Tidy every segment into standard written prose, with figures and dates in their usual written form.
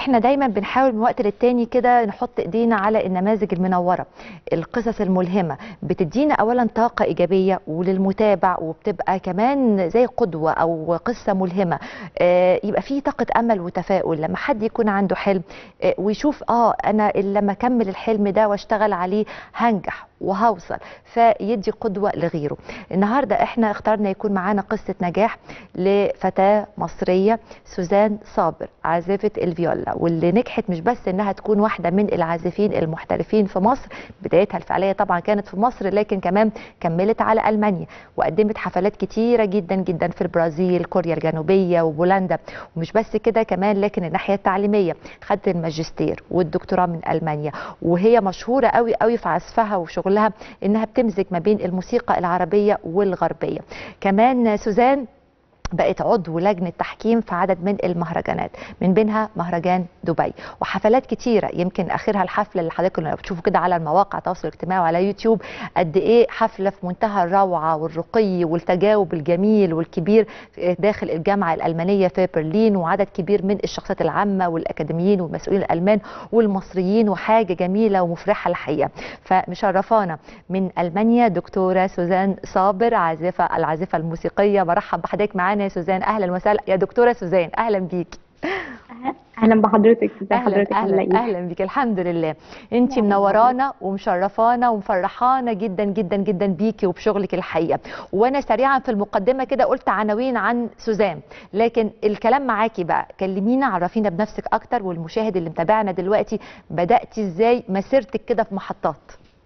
احنا دايما بنحاول من وقت للتاني كده نحط ايدينا على النماذج المنوره، القصص الملهمه، بتدينا اولا طاقه ايجابيه وللمتابع، وبتبقى كمان زي قدوه او قصه ملهمه. يبقى في طاقه امل وتفاؤل لما حد يكون عنده حلم ويشوف انا لما اكمل الحلم ده واشتغل عليه هنجح وهوصل، فيدي قدوه لغيره. النهارده احنا اخترنا يكون معانا قصه نجاح لفتاه مصريه، سوزان صابر، عازفه الفيولا، واللي نجحت مش بس انها تكون واحده من العازفين المحترفين في مصر، بدايتها الفعليه طبعا كانت في مصر، لكن كمان كملت على المانيا وقدمت حفلات كتيره جدا جدا في البرازيل، كوريا الجنوبيه وبولندا. ومش بس كده كمان، لكن الناحيه التعليميه خدت الماجستير والدكتوراه من المانيا، وهي مشهوره قوي قوي في عزفها وشغلها انها بتمزج ما بين الموسيقى العربيه والغربيه. كمان سوزان بقت عضو لجنة تحكيم في عدد من المهرجانات، من بينها مهرجان دبي، وحفلات كتيرة. يمكن آخرها الحفلة اللي حضرتك لو بتشوفوا كده على المواقع التواصل الاجتماعي وعلى يوتيوب قد إيه حفلة في منتهى الروعة والرقي والتجاوب الجميل والكبير داخل الجامعة الألمانية في برلين، وعدد كبير من الشخصيات العامة والأكاديميين والمسؤولين الألمان والمصريين، وحاجة جميلة ومفرحة الحقيقة. فمشرفانا من ألمانيا دكتورة سوزان صابر، العازفة الموسيقية. برحب بحضرتك معانا يا سوزان. اهلا وسهلا يا دكتوره سوزان، اهلا بيكي. اهلا بحضرتك. ازي اهلا حضرتك؟ عامله اهلا ايه؟ اهلا بيكي. الحمد لله. انتي اهلا بحضرتك. منورانا ومشرفانا ومفرحانا جدا جدا جدا بيكي وبشغلك الحقيقه. وانا سريعا في المقدمه كده قلت عناوين عن سوزان، لكن الكلام معاكي بقى. كلمينا، عرفينا بنفسك اكتر، والمشاهد اللي متابعنا دلوقتي بداتي ازاي مسيرتك كده في محطات.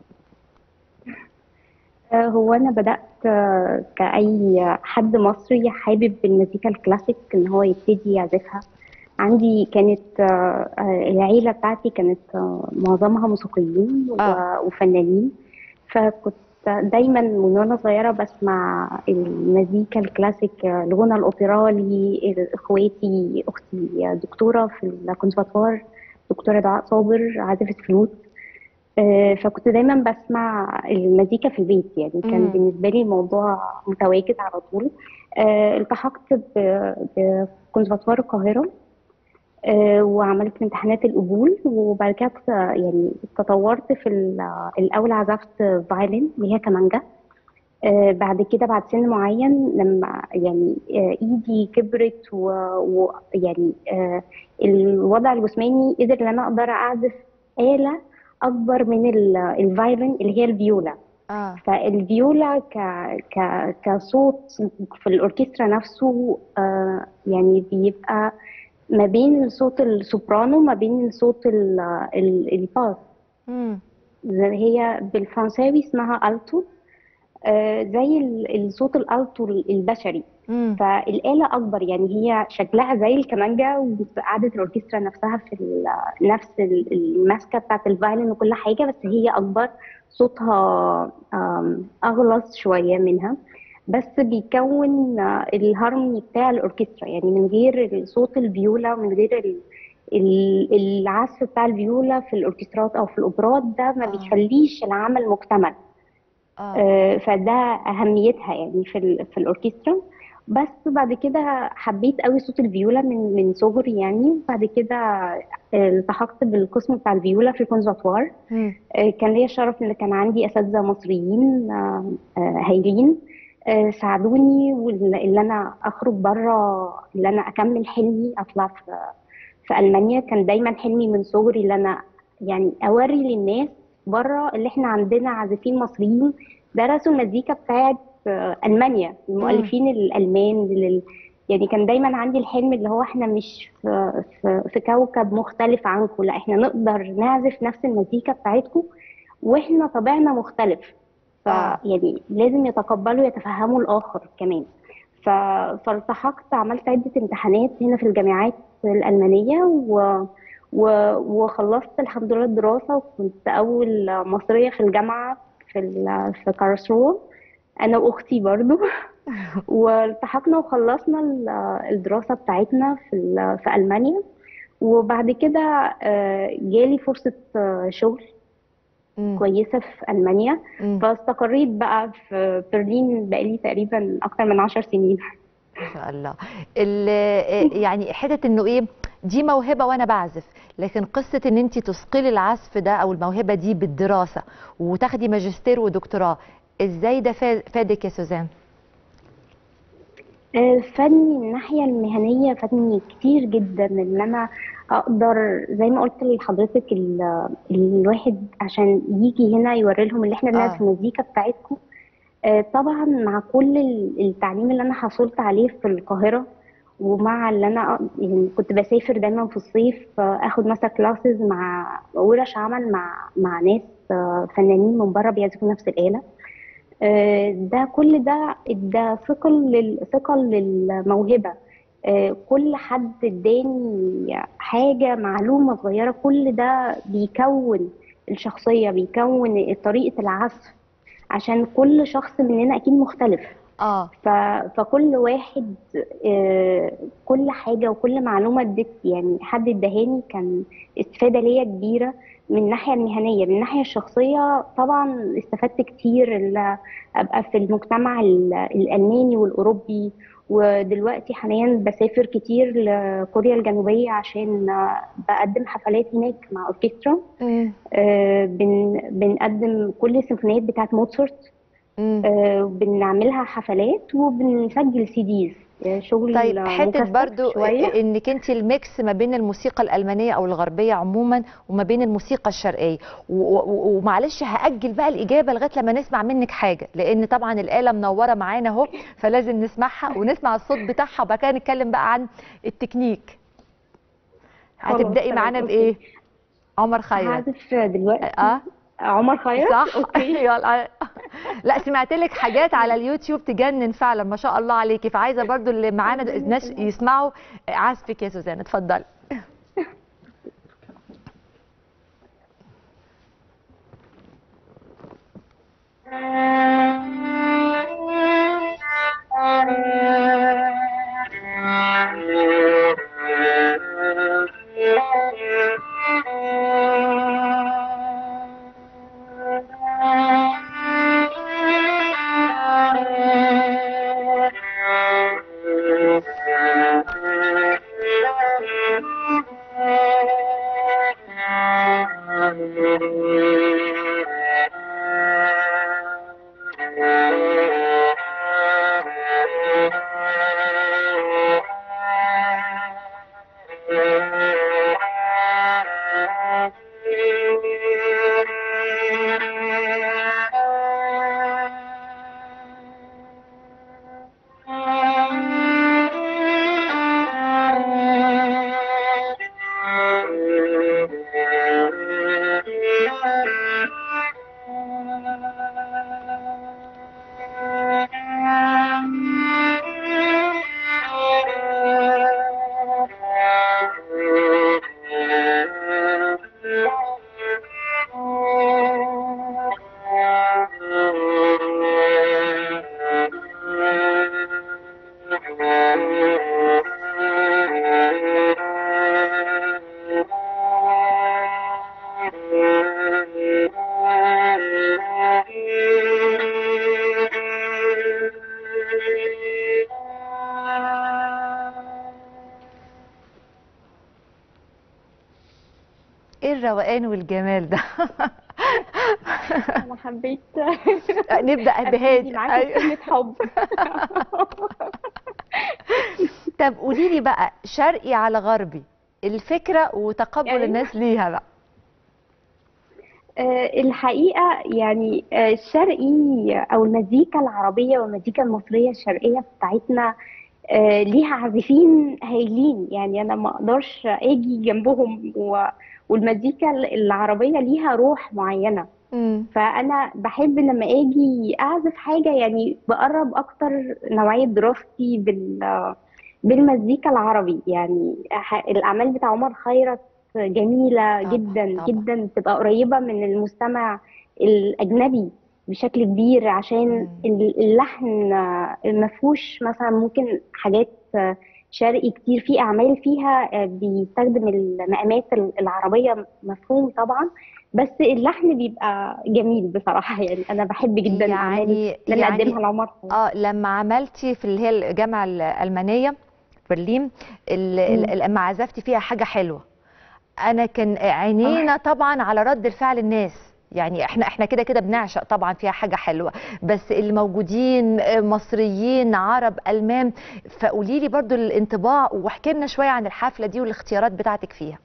هو انا بدات كاي حد مصري حابب المزيكا الكلاسيك ان هو يبتدي يعزفها. عندي كانت العيله بتاعتي كانت معظمها موسيقيين اه. وفنانين، فكنت دايما من وانا صغيره بسمع المزيكا الكلاسيك، الغنى الاوبرالي. اخواتي، اختي دكتوره في الكونسرفاتوار، دكتوره دعاء صابر عازفه فلوت. فكنت دايما بسمع المزيكا في البيت، يعني كان امم. بالنسبة لي الموضوع متواجد على طول. التحقت بكونسرفاتوار القاهرة، وعملت امتحانات القبول، وبعد كده يعني تطورت في الأول عزفت فايلن اللي هي كمانجا. بعد كده بعد سن معين لما يعني ايدي كبرت ويعني الوضع الجسماني قدر ان انا اقدر اعزف آلة اكبر من الفايلن اللي هي الفيولا. اه. فالفيولا كصوت في الاوركسترا نفسه يعني بيبقى ما بين صوت السوبرانو ما بين صوت الباس. امم. هي بالفرنساوي اسمها التو، زي الصوت الالتو البشري. امم. فالآلة أكبر، يعني هي شكلها زي الكمانجا، وقعدة الأوركسترا نفسها في نفس الماسكة بتاعت الفايلن وكل حاجة، بس هي أكبر. صوتها أغلظ شوية منها، بس بيكون الهارموني بتاع الأوركسترا، يعني من غير صوت الفيولا ومن غير العزف بتاع الفيولا في الأوركسترات أو في الأوبرات ده ما اه. بيخليش العمل مكتمل. اه. فده اهميتها يعني في الاوركسترا. بس بعد كده حبيت قوي صوت الفيولا من صغري يعني. بعد كده التحقت بالقسم بتاع الفيولا في الكونسرفاتوار. امم. كان ليا الشرف ان كان عندي اساتذه مصريين هايلين، ساعدوني واللي انا اخرج بره، اللي انا اكمل حلمي اطلع في المانيا. كان دايما حلمي من صغري اللي انا يعني اوري للناس بره اللي احنا عندنا عازفين مصريين درسوا المزيكا بتاعت المانيا، امم. المؤلفين الالمان يعني كان دايما عندي الحلم اللي هو احنا مش في كوكب مختلف عنكم، لا احنا نقدر نعزف نفس المزيكا بتاعتكم واحنا طبعنا مختلف. اه. فيعني لازم يتقبلوا يتفهموا الاخر كمان. ف... فالتحقت، عملت عدة امتحانات هنا في الجامعات الألمانية وخلصت الحمد لله الدراسة، وكنت أول مصرية في الجامعة في كارلسروه، أنا وأختي برضو. والتحقنا وخلصنا الدراسة بتاعتنا في ألمانيا. وبعد كده جالي فرصة شغل امم. كويسة في ألمانيا. امم. فاستقريت بقى في برلين، بقالي تقريبا أكتر من 10 سنين. ما شاء الله. يعني حته انه ايه، دي موهبه وانا بعزف، لكن قصه ان انت تثقلي العزف ده او الموهبه دي بالدراسه وتاخدي ماجستير ودكتوراه، ازاي ده فادك يا سوزان؟ فادني من الناحية المهنية، فادني كتير جدا ان انا اقدر زي ما قلت لحضرتك الواحد عشان يجي هنا يوري لهم اللي احنا بنعمل في اه. المزيكا بتاعتكم. طبعا مع كل التعليم اللي انا حصلت عليه في القاهرة، ومع اللي انا يعني كنت بسافر دايما في الصيف، اخد مثلا كلاسز مع ورش عمل مع ناس فنانين من بره بيعزفوا نفس الآلة. ده كل ده ادى ثقل للموهبة. كل حد اداني حاجة، معلومة صغيرة، كل ده بيكون الشخصية، بيكون طريقة العزف، عشان كل شخص مننا أكيد مختلف. اه. ف... فكل واحد، آه، كل حاجة وكل معلومة يعني حد ادهاني كان استفادة ليا كبيرة. من الناحية المهنية، من الناحية الشخصية طبعا استفدت كتير، أبقى في المجتمع الألماني والأوروبي. ودلوقتي حاليا بسافر كتير لكوريا الجنوبية عشان بقدم حفلات هناك مع أوركسترا. امم. بنقدم كل السيمفونيات بتاعت موتسارت. امم. بنعملها حفلات وبنسجل CDs. شغل طيب حته مكثف برضو شوية. انك انت الميكس ما بين الموسيقى الالمانيه او الغربيه عموما وما بين الموسيقى الشرقيه، ومعلش هاجل بقى الاجابه لغايه لما نسمع منك حاجه، لان طبعا الاله منوره معانا اهو، فلازم نسمعها ونسمع الصوت بتاعها، وبعد كده نتكلم بقى عن التكنيك. خلاص هتبداي تمام، معانا اوكي. بايه؟ عمر خيرت. هعزف دلوقتي اه. عمر خيرت، صح. اوكي. يلا. لا سمعت لك حاجات على اليوتيوب تجنن فعلا، ما شاء الله عليكي، فعايزه برضو اللي معانا ربنا الناس يخليك. يسمعوا عزفك يا سوزان، اتفضلي. ايه الروقان والجمال ده؟ انا حبيت نبدأ ابتدي بهادي. معاكم أيوة. بكلمة حب. طب قولي لي بقى، شرقي على غربي، الفكرة وتقبل ايوه. الناس ليها بقى. الحقيقة يعني الشرقي أو المزيكا العربية والمزيكا المصرية الشرقية بتاعتنا ليها عازفين هايلين. يعني أنا ما أقدرش أجي جنبهم، والمزيكا العربية ليها روح معينة. امم. فأنا بحب لما أجي أعزف حاجة يعني بقرب أكتر نوعية دراستي بالمزيكا العربي. يعني الأعمال بتاع عمر خيرت جميلة طبعا جدا طبعا. جدا، بتبقى قريبة من المستمع الأجنبي بشكل كبير، عشان مم. اللحن ما فيهوش مثلا ممكن حاجات شرقي كتير، في اعمال فيها بيستخدم المقامات العربيه مفهوم طبعا، بس اللحن بيبقى جميل بصراحه. يعني انا بحب جدا الاعمال اللي انا اقدمها لعمر خيرت. لما عملتي في اللي هي الجامعه الالمانيه برلين، مم. لما عزفتي فيها حاجه حلوه، انا كان اه عينينا طبعا على رد الفعل الناس. يعني احنا كده كده بنعشق طبعا فيها حاجه حلوه، بس اللي موجودين مصريين عرب المان. فقولي لي برضو الانطباع، واحكي لنا شويه عن الحفله دي والاختيارات بتاعتك فيها.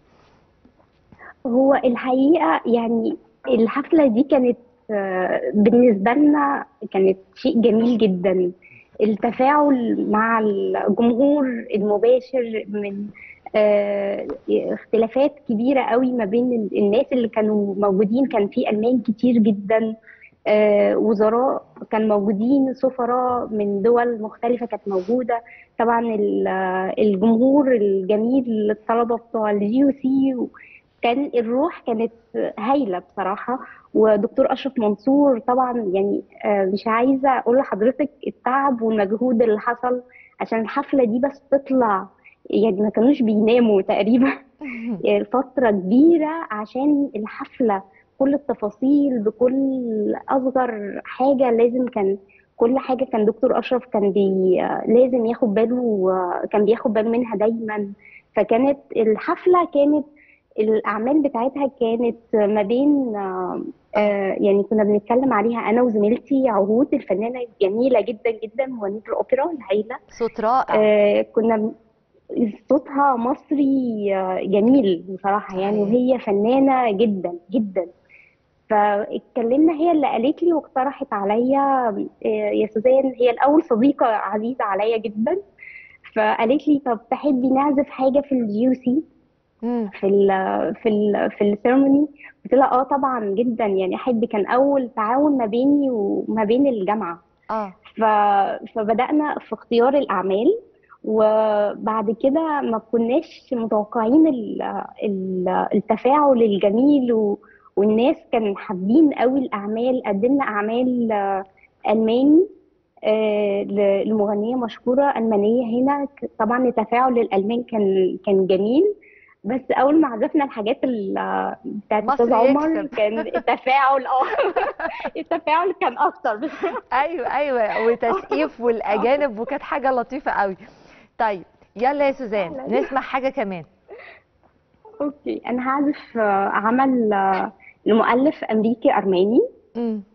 هو الحقيقة يعني الحفلة دي كانت بالنسبة لنا كانت شيء جميل جدا. التفاعل مع الجمهور المباشر من اختلافات كبيرة قوي ما بين الناس اللي كانوا موجودين. كان في ألمان كتير جدا، وزراء كان موجودين، سفراء من دول مختلفة كانت موجودة. طبعا الجمهور الجميل، الطلبة بتوع الجي سي، كان الروح كانت هايلة بصراحة. ودكتور أشرف منصور طبعا، يعني مش عايزة أقول لحضرتك التعب والمجهود اللي حصل عشان الحفلة دي بس تطلع. يعني ما كانوش بيناموا تقريبا يعني فترة كبيرة عشان الحفلة، كل التفاصيل بكل أصغر حاجة لازم كان، كل حاجة كان دكتور أشرف كان لازم ياخد باله، كان بياخد باله منها دايما. فكانت الحفلة كانت الأعمال بتاعتها كانت ما بين اه، يعني كنا بنتكلم عليها أنا وزميلتي عهود، الفنانة الجميلة جدا جدا مغنية الأوبرا الهايلة. صوت رائع. كنا صوتها مصري جميل بصراحة يعني، صحيح. وهي فنانة جدا جدا. فاتكلمنا، هي اللي قالت لي واقترحت عليا يا سوزان، هي الأول صديقة عزيزة عليا جدا، فقالت لي طب تحبي نعزف حاجة في الجي سي، امم. في السيرموني. قلت لها اه طبعا جدا، يعني احب، كان اول تعاون ما بيني وما بين الجامعه. اه. ف... فبدانا في اختيار الاعمال، وبعد كده ما كناش متوقعين التفاعل الجميل، والناس كانوا حابين قوي الاعمال. قدمنا اعمال الماني لمغنيه مشهوره المانيه هنا. طبعا التفاعل الالمان كان جميل، بس اول ما عزفنا الحاجات بتاعت استاذ مصري عمر يكسب. كان التفاعل التفاعل كان اكتر بس. ايوه ايوه، وتسقيف والاجانب، وكانت حاجه لطيفه قوي. طيب، يلا يا سوزان فعلا. نسمع حاجه كمان. اوكي، انا هعزف عمل لمؤلف امريكي ارماني. امم.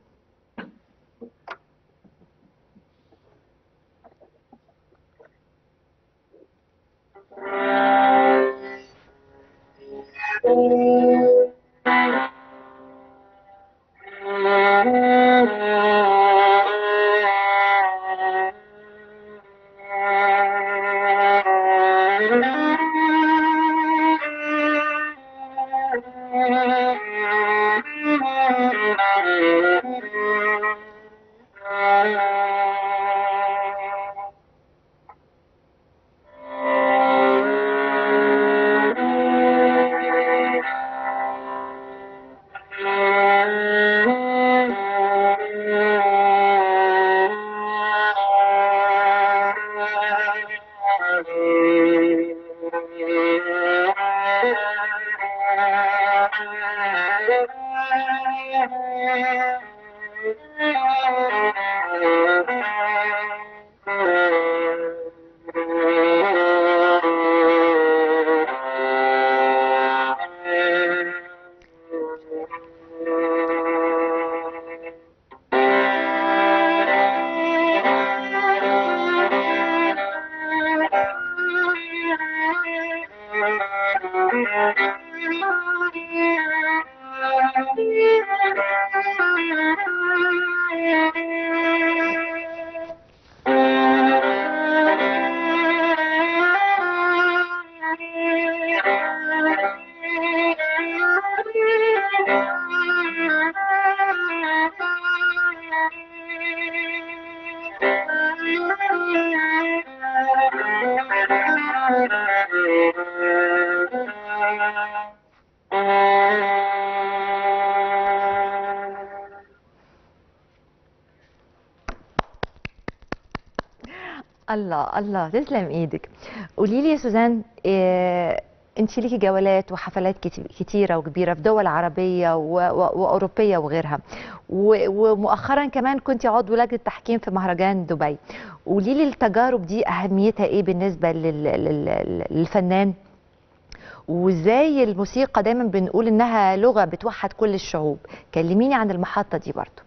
الله الله، تسلم ايدك. قولي لي يا سوزان، انت ليكي جولات وحفلات كتيره وكبيره في دول عربيه واوروبيه وغيرها، ومؤخرا كمان كنت عضو لجنه تحكيم في مهرجان دبي. قولي لي التجارب دي اهميتها ايه بالنسبه للفنان، وازاي الموسيقى دايما بنقول انها لغه بتوحد كل الشعوب. كلميني عن المحطه دي برضو.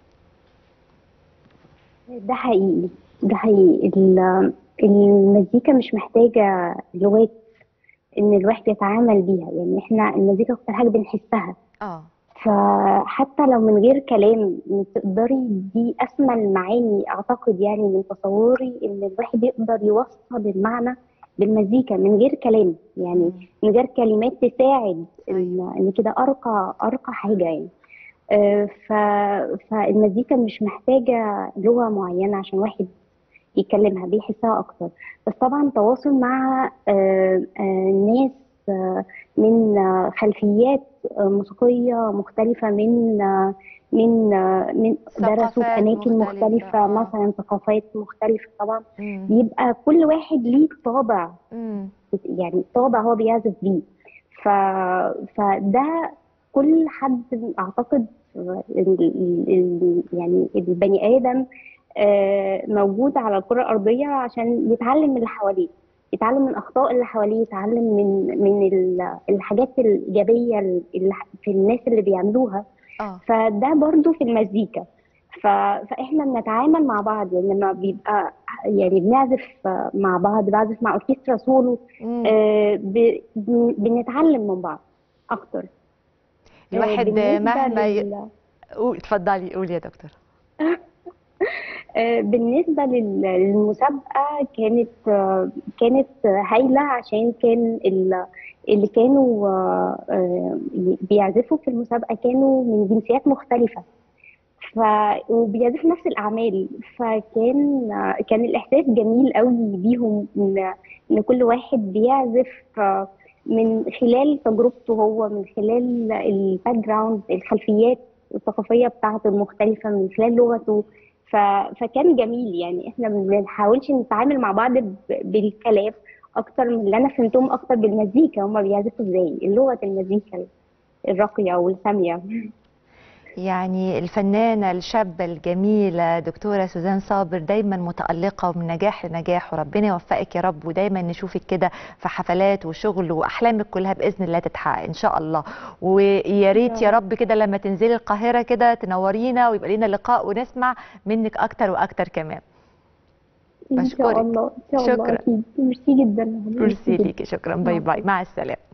ده حقيقي، ده حقيقي. المزيكا مش محتاجة لغات إن الواحد يتعامل بيها. يعني إحنا المزيكا أكتر حاجة بنحسها، اه. فحتى لو من غير كلام تقدري، دي أسمى المعاني أعتقد، يعني من تصوري إن الواحد يقدر يوصل المعنى بالمزيكا من غير كلام، يعني مم. من غير كلمات تساعد ايوه. إن كده أرقى حاجة يعني. فالمزيكا مش محتاجة لغة معينة عشان واحد يكلمها، بيحسها أكتر. بس طبعا تواصل مع ناس من خلفيات موسيقية مختلفة، من درسوا في ثقافات أماكن مختلفه. مختلفة، اه. مثلا ثقافات مختلفة طبعا. امم. بيبقى كل واحد ليه طابع، امم. يعني طابع هو بيعزف بيه. ف... فده كل حد اعتقد يعني البني ادم موجود على الكره الارضيه عشان يتعلم من اللي حواليه، يتعلم من اخطاء اللي حواليه، يتعلم من الحاجات الايجابيه اللي في الناس اللي بيعملوها. اه. فده برضو في المزيكا. فاحنا بنتعامل مع بعض، يعني لما بيبقى يعني بنعزف مع بعض، بعزف مع اوركسترا سولو، امم. بنتعلم من بعض اكتر. الواحد بالنسبه مهما اتفضلي قولي يا دكتور. بالنسبه للمسابقه، كانت هايله، عشان كان اللي كانوا بيعزفوا في المسابقه كانوا من جنسيات مختلفه، ف وبيعزفوا نفس الأعمال. كان الإحساس جميل قوي بيهم، إن كل واحد بيعزف من خلال تجربته هو، من خلال الباك جراوند، الخلفيات الثقافية بتاعته المختلفة، من خلال لغته. فكان جميل. يعني احنا ما بنحاولش نتعامل مع بعض بالكلام أكتر من اللي أنا فهمتهم، أكتر بالمزيكا هما بيعزفوا إزاي، لغة المزيكا الراقية والسامية. يعني الفنانة الشابة الجميلة دكتورة سوزان صابر دايما متألقة ومن نجاح لنجاح، وربنا يوفقك يا رب، ودايما نشوفك كده في حفلات وشغل، وأحلامك كلها بإذن الله تتحقق إن شاء الله. ويا ريت يا رب كده لما تنزلي القاهرة كده تنورينا ويبقى لنا لقاء ونسمع منك أكتر وأكتر كمان. ان شاء بشكرك. الله، ان شاء الله، شكرا. اكيد. ميرسي جدا، ميرسي ميرسي جدا. ليكي، شكرا، باي مع باي، السلامه. مع السلامة.